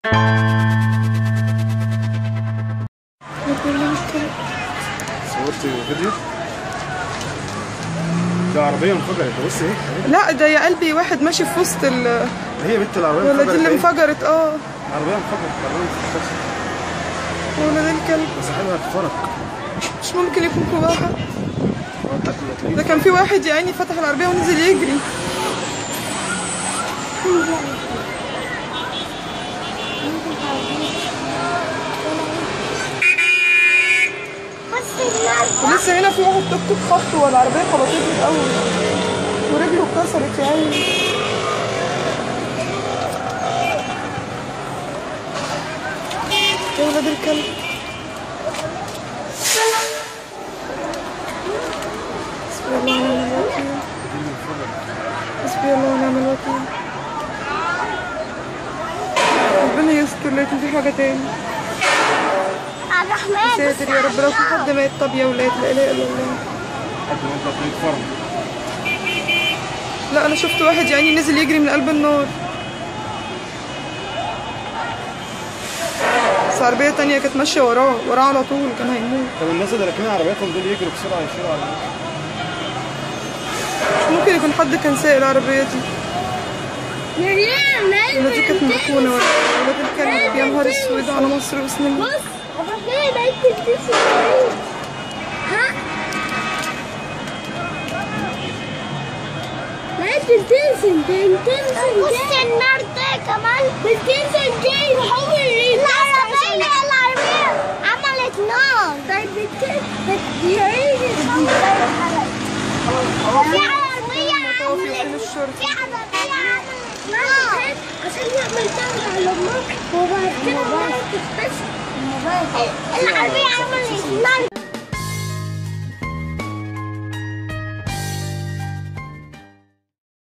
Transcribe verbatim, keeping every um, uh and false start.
صورتي فيديو؟ ده عربية انفجرت. بص اهي. لا ده يا قلبي واحد ماشي في وسط ال هي بنت العربية ولا دي اللي انفجرت؟ اه العربية انفجرت. العربية انفجرت. ولا ده الكلب. بس صاحبها اتفرق. مش ممكن يكون جواها. ده كان في واحد يا عيني فتح العربية ونزل يجري. ولسه هنا في واحد توك توك خبطه والعربية خبطته الأول ورجله اتكسرت يا عيني. يا ولاد الكلب. حسبي الله ونعم الوكيل. حسبي الله ونعم الوكيل. ربنا يستر لا يكون في حاجة تاني. الرحمن ساتر يا رب. لو في حد مات طب يا ولاد لا اله الا الله. حد مات في فرن. لا انا شفت واحد يعني نزل يجري من قلب النار. بس عربية تانية كانت ماشية وراه وراه على طول كان هيموت. طب الناس اللي راكنين عربياتهم دول يجروا بسرعة يشيلوا على الناس. ممكن يكون حد كان سايق العربية دي. ولا دي كانت مركونة ولا ولاد الكلب. يا نهار اسود على مصر وسنين. بص الرحمن بقيت تلبسي ها؟ بقيت تلبسي تلبسي بص النار ده كمان بتنزل دي حول العربية. العربية عملت نار. طيب بتعيش الصوت ده الحلقة. في عربية عملت في عربية عملت نار عشان يعمل دور على النار وبعد كده العربية عملت نار.